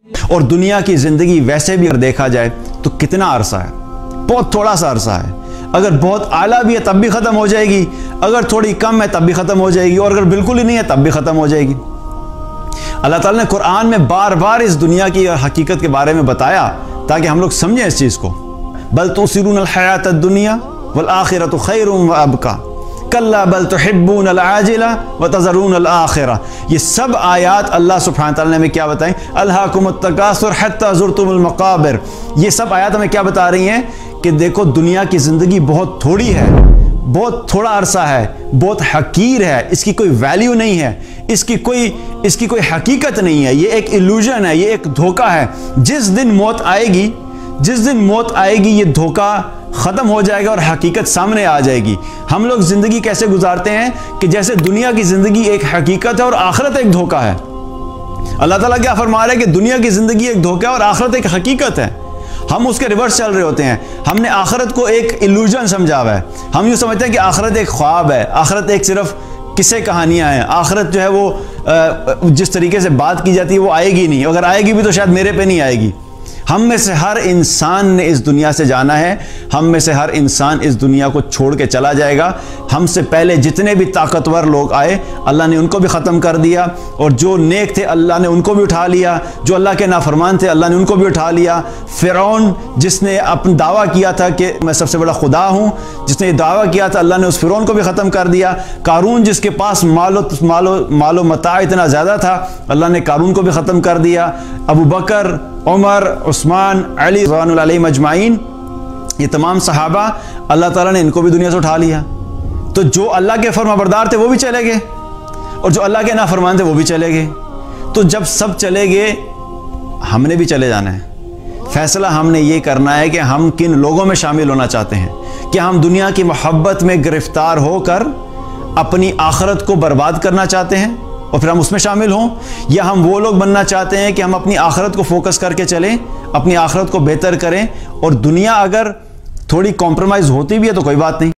اور दुनिया की ज़िंदगी वैसे भी अगर देखा जाए तो कितना अरसा है, बहुत थोड़ा सा अरसा है। अगर बहुत आला भी है तब भी ख़त्म हो जाएगी, अगर थोड़ी कम है तब भी ख़त्म हो जाएगी, और अगर बिल्कुल ही नहीं है तब भी ख़त्म हो जाएगी। अल्लाह ताला ने कुरान में बार बार इस दुनिया की हकीकत के बारे में बताया ताकि हम लोग समझें इस चीज़ को। बल तुसिरूनल हयातद दुनिया वल आखिरतु खैरुम व अबका कल्ला बल तुहिब्बूनल आजिला व तज़रूनल आखिरा। ये सब आयात अल्लाह सुब्हानहू तआला ने हमें क्या बताएं? अल्हाकुमुत तकासुर हत्ता ज़ुरतुमुल मक़ाबिर। ये सब आयात हमें क्या बता रही हैं कि देखो दुनिया की ज़िंदगी बहुत थोड़ी है, बहुत थोड़ा अरसा है, बहुत हकीर है, इसकी कोई वैल्यू नहीं है, इसकी कोई हकीकत नहीं है, ये एक इल्यूजन है, ये एक धोखा है। जिस दिन मौत आएगी ये धोखा ख़त्म हो जाएगा और हकीकत सामने आ जाएगी। हम लोग ज़िंदगी कैसे गुजारते हैं कि जैसे दुनिया की ज़िंदगी एक हकीकत है और आखिरत एक धोखा है। अल्लाह ताला क्या फरमा रहा है कि दुनिया की ज़िंदगी एक धोखा है और आखिरत एक हकीकत है। हम उसके रिवर्स चल रहे होते हैं। हमने आखिरत को एक इल्यूजन समझा हुआ है। हम यूँ समझते हैं कि आखिरत एक ख्वाब है, आखिरत एक सिर्फ किस्से कहानियाँ हैं, आखिरत जो है वो जिस तरीके से बात की जाती है वो आएगी नहीं, अगर आएगी भी तो शायद मेरे पे नहीं आएगी। हम में से हर इंसान ने इस दुनिया से जाना है, हम में से हर इंसान इस दुनिया को छोड़ के चला जाएगा। हमसे पहले जितने भी ताकतवर लोग आए अल्लाह ने उनको भी ख़त्म कर दिया, और जो नेक थे अल्लाह ने उनको भी उठा लिया, जो अल्लाह के नाफरमान थे अल्लाह ने उनको भी उठा लिया। फ़िरौन जिसने अपना दावा किया था कि मैं सबसे बड़ा खुदा हूँ, जिसने ये दावा किया था, अल्लाह ने उस फ़िरौन को भी ख़त्म कर दिया। कारून जिसके पास मालो मता इतना ज़्यादा था, अल्लाह ने कारून को भी ख़त्म कर दिया। अबू बकर, उमर, उस्मान, अली रज़ियल्लाहु अलैहिम अजमाइन, ये तमाम सहाबा अल्लाह ताला ने इनको भी दुनिया से उठा लिया। तो जो अल्लाह के फरमाबरदार थे वो भी चले गए, और जो अल्लाह के नाफरमान थे वो भी चले गए। तो जब सब चले गए हमने भी चले जाना है। फैसला हमने ये करना है कि हम किन लोगों में शामिल होना चाहते हैं। क्या हम दुनिया की मोहब्बत में गिरफ्तार होकर अपनी आखिरत को बर्बाद करना चाहते हैं और फिर हम उसमें शामिल हों, या हम वो लोग बनना चाहते हैं कि हम अपनी आखिरत को फोकस करके चलें, अपनी आखिरत को बेहतर करें, और दुनिया अगर थोड़ी कॉम्प्रोमाइज़ होती भी है तो कोई बात नहीं।